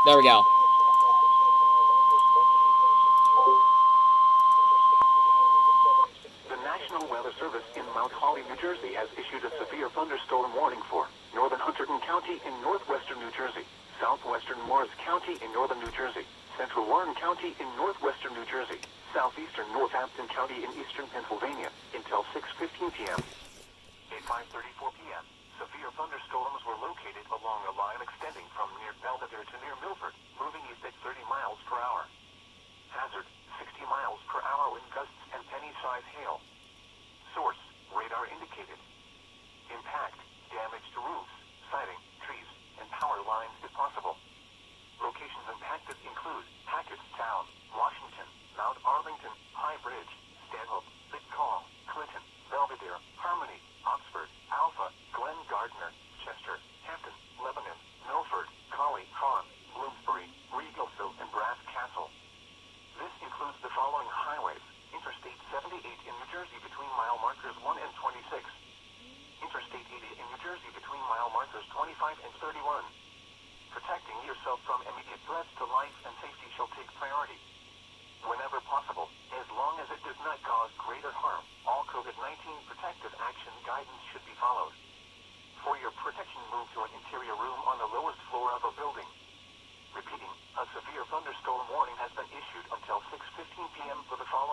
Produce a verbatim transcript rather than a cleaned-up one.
There we go. The National Weather Service in Mount Holly, New Jersey has issued a severe thunderstorm warning for northern Hunterdon County in northwestern New Jersey, southwestern Morris County in northern New Jersey, central Warren County in northwestern New Jersey, southeastern Northampton County in eastern Pennsylvania until six fifteen p m At five thirty-four p m, severe thunderstorms were located along a line extending from near Belvedere to near Milford, moving east at thirty miles per hour. Hazard, sixty miles per hour with gusts and penny-sized hail. Source, radar indicated. Impact, damage to roofs, siding, trees, and power lines if possible. Locations impacted include Hackettstown, Washington, Mount Arlington, High Bridge, Stanhope, Litcall, Clinton, Belvedere, Harmony, Oxford, Alpha, Glen Gardner, Chester, Hampton, Lebanon, Milford, Collie, Fawn, Bloomsbury, Regalville, and Brass Castle. This includes the following highways: Interstate seventy-eight in New Jersey between mile markers one and twenty-six. Interstate eighty in New Jersey between mile markers twenty-five and thirty-one. Protecting yourself from immediate threats to life and safety shall take priority. Whenever possible, as long as it does not cause greater harm, all COVID nineteen protective action guidance should be followed. For your protection, move to an interior room on the lowest floor of a building. Repeating, a severe thunderstorm warning has been issued until six fifteen p m for the following